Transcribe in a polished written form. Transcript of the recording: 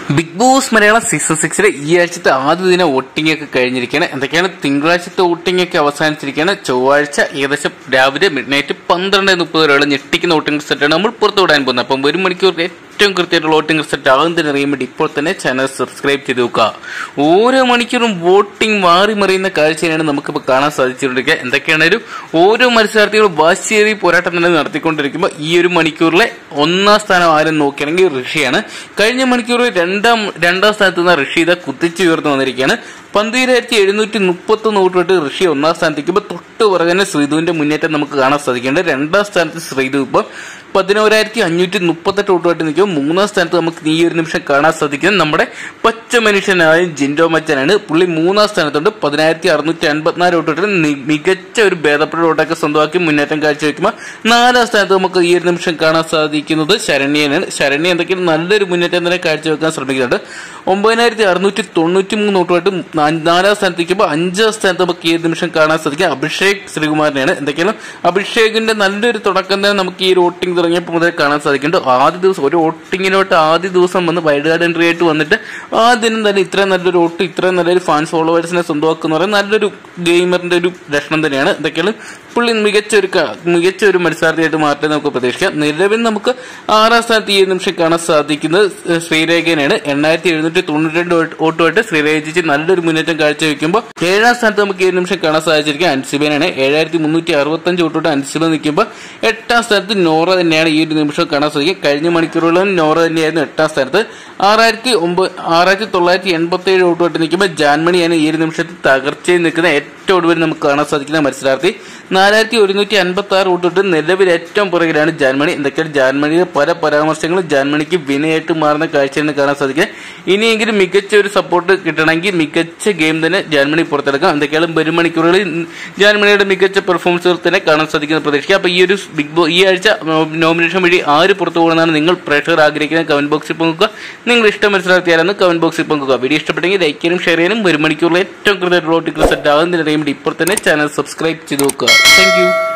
Big boss Malayalam season 6 ഈ ആഴ്ചത്തെ ആദ്യ ദിന വോട്ടിംഗ് ഒക്കെ കഴിഞ്ഞിരിക്കുകയാണ്. എന്തൊക്കെയാണ് തിങ്കളാഴ്ചത്തെ വോട്ടിംഗ് ഒക്കെ അവസാനിച്ചിരിക്കുകയാണ്. ചൊവ്വാഴ്ച ഏകദേശം രാവിലെ മിഡ്നൈറ്റ് 12:30 വരെയുള്ള ഞെട്ടിക്കുന്ന വോട്ടിംഗ് റിസൾട്ടാണ് നമ്മൾ പുറത്തുവിടാൻ പോകുന്നത്. അപ്പം 1 മണിക്കൂർ ഏറ്റവും കൃത്യമായിട്ടുള്ള വോട്ടിംഗ് റിസൾട്ട് ആകുന്നതിന് അറിയാൻ വേണ്ടി ഇപ്പോൾ തന്നെ ചാനൽ സബ്സ്ക്രൈബ് ചെയ്ത് നോക്കുക. ഓരോ മണിക്കൂറും വോട്ടിംഗ് മാറി മറിയുന്ന കാഴ്ചയാണ് നമുക്കിപ്പോൾ കാണാൻ സാധിച്ചുകൊണ്ടിരിക്കുക. എന്തൊക്കെയാണെങ്കിലും ഓരോ മത്സരാർത്ഥികളും വാശിയേറിയ പോരാട്ടം തന്നെ നടത്തിക്കൊണ്ടിരിക്കുമ്പോൾ ഈ ഒരു മണിക്കൂറിലെ 1ാം സ്ഥാനം ആരും നോക്കുകയാണെങ്കിൽ ഋഷിയാണ്. കഴിഞ്ഞ മണിക്കൂറിൽ രണ്ടാം സ്ഥാനത്ത് നിന്ന് ഋഷി കുതിച്ചുയർന്നു വന്നിരിക്കുകയാണ്. 12,731 വോട്ട് ഋഷി 1ാം സ്ഥാനത്തേക്കുമ്പോൾ തൊട്ട് പുറകെ ശ്രീധുവിന്റെ മുന്നേറ്റം നമുക്ക് കാണാൻ സാധിക്കുന്നുണ്ട്. 2ാം സ്ഥാനത്ത് ശ്രീധു ഇപ്പം 11,538 വോട്ടുമായിട്ട് നിൽക്കുമ്പോൾ 3ാം സ്ഥാനത്ത് നമുക്ക് ഈ ഒരു നിമിഷം കാണാൻ സാധിക്കുന്നത് നമ്മുടെ പച്ച മനുഷ്യനായ ജിൻഡോ മച്ചാനാണ്. പുള്ളി 3ാം സ്ഥാനത്തുണ്ട്. 10,654 വോട്ടുമായിട്ട് മികച്ച ഒരു ഭേദപ്പെട്ട വോട്ടൊക്കെ സ്വന്തമാക്കി മുന്നേറ്റം കാഴ്ചവെക്കുമ്പോൾ 4ാം സ്ഥാനത്ത് നമുക്ക് ഈ ഒരു നിമിഷം കാണാൻ സാധിക്കുന്നത് ശരണ്യനാണ്. ശരണ്യ എന്തൊക്കെയാണ് നല്ലൊരു മുന്നേറ്റം തന്നെ കാഴ്ചവെക്കാൻ ശ്രമിക്കുന്നുണ്ട്. 9,693 വോട്ടുമായിട്ട് 4ാം സ്ഥാനത്തേക്കുമ്പോൾ 5ാം സ്ഥാനത്ത് നമുക്ക് ഈ നിമിഷം കാണാൻ സാധിക്കുക അഭിഷേക് ശ്രീകുമാറിനെയാണ്. എന്തൊക്കെയാണ് അഭിഷേകിന്റെ നല്ലൊരു തുടക്കം തന്നെ നമുക്ക് ഈ വോട്ടിംഗ് തുടങ്ങിയപ്പോൾ മുതൽ കാണാൻ സാധിക്കുന്നുണ്ട്. ആദ്യ ദിവസം ഒരു വോട്ടിങ്ങിലോട്ട് ആദ്യ ദിവസം വന്ന് വൈൽഡ് കാർഡ് എൻട്രി ആയിട്ട് വന്നിട്ട് ആ ദിനം തന്നെ ഇത്രയും നല്ലൊരു വോട്ട് ഇത്രയും നല്ലൊരു ഫാൻസ് ഫോളോവേഴ്സിനെ സ്വന്തമാക്കുന്ന പറയുന്നത് നല്ലൊരു ഗെയിമറിന്റെ ഒരു ലക്ഷണം തന്നെയാണ്. എന്തൊക്കെയാണ് പുള്ളി മികച്ച ഒരു മത്സരാർത്ഥിയായിട്ട് മാറ്റാൻ നമുക്ക് പ്രതീക്ഷിക്കാം. നിലവിൽ നമുക്ക് 6ാം സ്ഥാനത്ത് ഈ നിമിഷം കാണാൻ സാധിക്കുന്നത് ശ്രീരേഖനെയാണ്. 8,792 വോട്ടുമായിട്ട് ശ്രീരേഖ നല്ലൊരു മുന്നേറ്റം കാഴ്ചവെക്കുമ്പോൾ 7ാം സ്ഥാനത്ത് നമുക്ക് ഈ നിമിഷം കാണാൻ സാധിച്ചിരിക്കുക അൻസിബേനാണ്. 7,365 വോട്ടോട്ട് അൻസിബ നിൽക്കുമ്പോൾ 8ാം സ്ഥാനത്ത് നോറ തന്നെയാണ് ഈ ഒരു നിമിഷം കാണാൻ സാധിക്കുക. കഴിഞ്ഞ മണിക്കൂറുകളിലും നോറ തന്നെയായിരുന്നു 8ാം സ്ഥാനത്ത്. 6,987 വോട്ടുമായിട്ട് നിൽക്കുമ്പോൾ ജാൻമണിയാണ് ഈ ഒരു നിമിഷത്തിൽ തകർച്ചയിൽ നിൽക്കുന്ന ഏറ്റവും ഒടുവിൽ നമുക്ക് കാണാൻ സാധിക്കുന്ന മത്സരാർത്ഥി. 4,156 വോട്ടിട്ട് നിലവിൽ ഏറ്റവും പുറകിലാണ് ജാൻമണി. എന്തൊക്കെയാണ് ജാൻമണിയുടെ പല പരാമർശങ്ങളും ജാൻമണിക്ക് വിനയായിട്ട് മാറുന്ന കാഴ്ചയാണ് കാണാൻ സാധിക്കുക. ഇനിയെങ്കിലും മികച്ച ഒരു സപ്പോർട്ട് കിട്ടണമെങ്കിൽ മികച്ച ഗെയിം തന്നെ ജാൻമണി പുറത്തെടുക്കാം. എന്തൊക്കെയാണ് 1 മണിക്കൂറുകളിൽ ജാൻമണിയുടെ മികച്ച പെർഫോമൻസുകൾ തന്നെ കാണാൻ സാധിക്കുന്ന പ്രതീക്ഷിക്കുക. അപ്പൊ ഈ ആഴ്ച നോമിനേഷൻ വഴി ആര് പുറത്തു പോകുന്നതാണ് നിങ്ങൾ പ്രേക്ഷകർ ആഗ്രഹിക്കുന്ന കമന്റ് ബോക്സിൽ പങ്കുക. നിങ്ങൾ ഇഷ്ടം മത്സരാർത്ഥിയാരെന്ന് കമന്റ് ബോക്സിൽ പങ്കുക. വീഡിയോ ഇഷ്ടപ്പെട്ടെങ്കിൽ ലൈക്ക് ചെയ്യാനും ഷെയർ ചെയ്യാനും 1 മണിക്കൂറിൽ ഏറ്റവും കൃത്യമായിട്ട് വോട്ടിംഗ് റിസൾട്ട് ആകുന്നതിന് അറിയാൻ വേണ്ടി ഇപ്പോൾ തന്നെ ചാനൽ സബ്സ്ക്രൈബ് ചെയ്ത് നോക്കുക. Thank U.